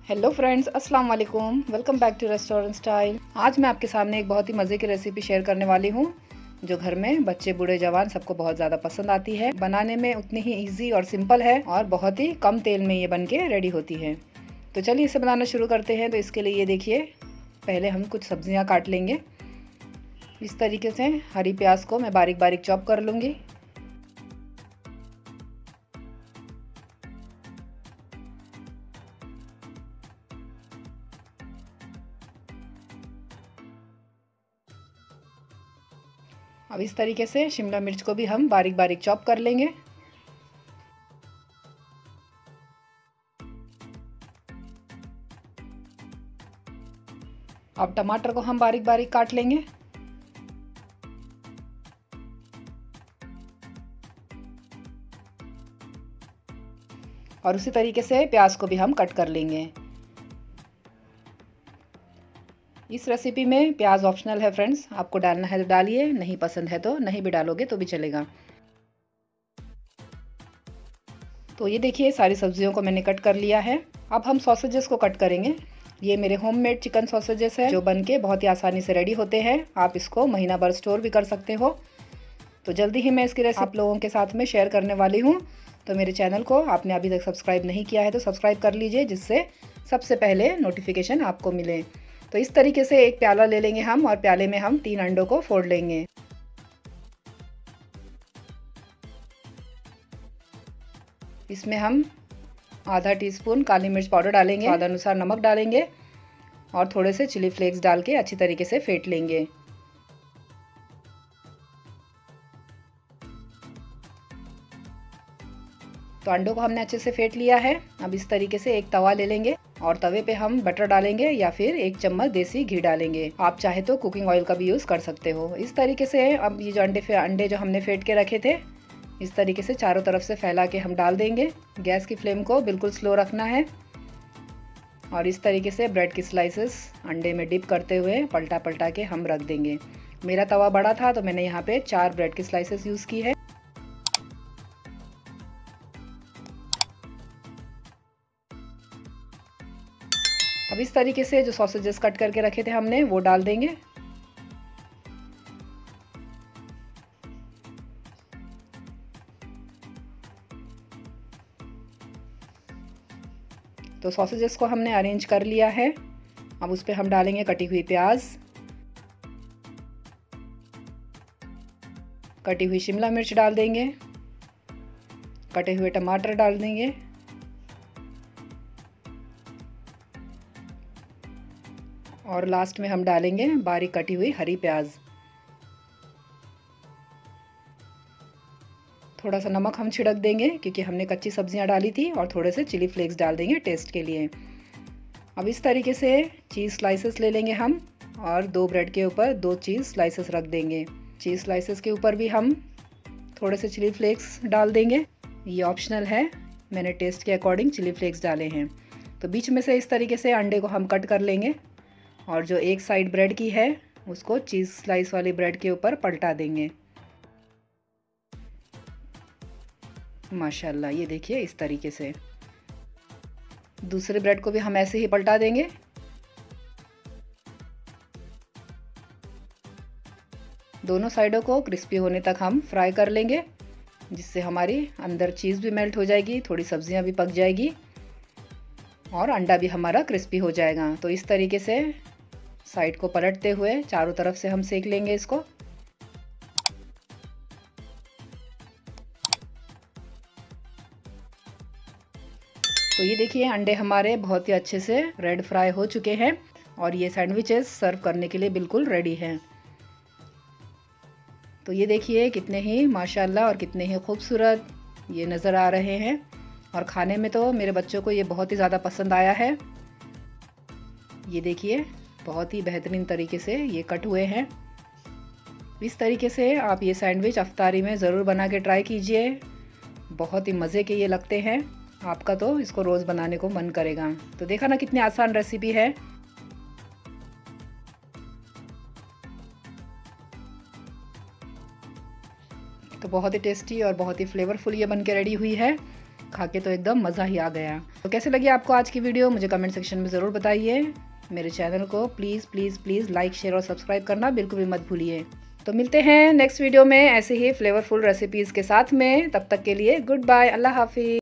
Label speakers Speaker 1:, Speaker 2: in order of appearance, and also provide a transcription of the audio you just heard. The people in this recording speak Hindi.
Speaker 1: हेलो फ्रेंड्स, अस्सलाम वालेकुम। Welcome back to restaurant style. आज मैं आपके सामने एक बहुत ही मज़े की रेसिपी शेयर करने वाली हूँ जो घर में बच्चे बूढ़े जवान सबको बहुत ज़्यादा पसंद आती है। बनाने में उतनी ही इजी और सिंपल है और बहुत ही कम तेल में ये बन के रेडी होती है। तो चलिए इसे बनाना शुरू करते हैं। तो इसके लिए ये देखिए, पहले हम कुछ सब्जियाँ काट लेंगे। इस तरीके से हरी प्याज को मैं बारीक बारीक चॉप कर लूँगी। अब इस तरीके से शिमला मिर्च को भी हम बारीक बारीक चॉप कर लेंगे। अब टमाटर को हम बारीक बारीक काट लेंगे। और उसी तरीके से प्याज को भी हम कट कर लेंगे। इस रेसिपी में प्याज ऑप्शनल है फ्रेंड्स, आपको डालना है तो डालिए, नहीं पसंद है तो नहीं भी डालोगे तो भी चलेगा। तो ये देखिए, सारी सब्जियों को मैंने कट कर लिया है। अब हम सॉसेजेस को कट करेंगे। ये मेरे होममेड चिकन सॉसेजेस है जो बनके बहुत ही आसानी से रेडी होते हैं। आप इसको महीना भर स्टोर भी कर सकते हो। तो जल्दी ही मैं इसकी रेसिपी आप लोगों के साथ में शेयर करने वाली हूँ। तो मेरे चैनल को आपने अभी तक सब्सक्राइब नहीं किया है तो सब्सक्राइब कर लीजिए, जिससे सबसे पहले नोटिफिकेशन आपको मिले। तो इस तरीके से एक प्याला ले लेंगे हम और प्याले में हम 3 अंडों को फोड़ लेंगे। इसमें हम आधा टीस्पून काली मिर्च पाउडर डालेंगे, स्वाद अनुसार नमक डालेंगे और थोड़े से चिली फ्लेक्स डाल के अच्छी तरीके से फेंट लेंगे। तो अंडों को हमने अच्छे से फेंट लिया है। अब इस तरीके से एक तवा ले लेंगे और तवे पे हम बटर डालेंगे या फिर 1 चम्मच देसी घी डालेंगे। आप चाहे तो कुकिंग ऑयल का भी यूज़ कर सकते हो। इस तरीके से अब ये जो अंडे जो हमने फेंट के रखे थे, इस तरीके से चारों तरफ से फैला के हम डाल देंगे। गैस की फ्लेम को बिल्कुल स्लो रखना है और इस तरीके से ब्रेड की स्लाइसेस अंडे में डिप करते हुए पलटा पलटा के हम रख देंगे। मेरा तवा बड़ा था तो मैंने यहाँ पे 4 ब्रेड की स्लाइसेस यूज़ की है। अब इस तरीके से जो सॉसेजेस कट करके रखे थे हमने वो डाल देंगे। तो सॉसेजेस को हमने अरेंज कर लिया है। अब उस पर हम डालेंगे कटी हुई प्याज, कटी हुई शिमला मिर्च डाल देंगे, कटे हुए टमाटर डाल देंगे और लास्ट में हम डालेंगे बारीक कटी हुई हरी प्याज। थोड़ा सा नमक हम छिड़क देंगे क्योंकि हमने कच्ची सब्जियां डाली थी और थोड़े से चिली फ्लेक्स डाल देंगे टेस्ट के लिए। अब इस तरीके से चीज़ स्लाइसेस ले लेंगे हम और 2 ब्रेड के ऊपर 2 चीज़ स्लाइसेस रख देंगे। चीज़ स्लाइसेस के ऊपर भी हम थोड़े से चिली फ्लेक्स डाल देंगे। ये ऑप्शनल है, मैंने टेस्ट के अकॉर्डिंग चिली फ्लेक्स डाले हैं। तो बीच में से इस तरीके से अंडे को हम कट कर लेंगे और जो एक साइड ब्रेड की है उसको चीज़ स्लाइस वाली ब्रेड के ऊपर पलटा देंगे। माशाल्लाह, ये देखिए इस तरीके से। दूसरे ब्रेड को भी हम ऐसे ही पलटा देंगे। दोनों साइडों को क्रिस्पी होने तक हम फ्राई कर लेंगे, जिससे हमारी अंदर चीज़ भी मेल्ट हो जाएगी, थोड़ी सब्जियां भी पक जाएगी और अंडा भी हमारा क्रिस्पी हो जाएगा। तो इस तरीके से साइड को पलटते हुए चारों तरफ से हम सेक लेंगे इसको। तो ये देखिए, अंडे हमारे बहुत ही अच्छे से रेड फ्राई हो चुके हैं और ये सैंडविचेस सर्व करने के लिए बिल्कुल रेडी हैं। तो ये देखिए कितने ही माशाल्लाह और कितने ही खूबसूरत ये नज़र आ रहे हैं और खाने में तो मेरे बच्चों को ये बहुत ही ज़्यादा पसंद आया है। ये देखिए बहुत ही बेहतरीन तरीके से ये कट हुए हैं। इस तरीके से आप ये सैंडविच अफ्तारी में ज़रूर बना के ट्राई कीजिए। बहुत ही मज़े के ये लगते हैं, आपका तो इसको रोज़ बनाने को मन करेगा। तो देखा ना कितनी आसान रेसिपी है। तो बहुत ही टेस्टी और बहुत ही फ्लेवरफुल ये बन के रेडी हुई है। खा के तो एकदम मज़ा ही आ गया। तो कैसे लगी आपको आज की वीडियो मुझे कमेंट सेक्शन में ज़रूर बताइए। मेरे चैनल को please please please like share और सब्सक्राइब करना बिल्कुल भी मत भूलिए। तो मिलते हैं नेक्स्ट वीडियो में ऐसे ही फ्लेवरफुल रेसिपीज़ के साथ में। तब तक के लिए गुड बाय, अल्लाह हाफिज़।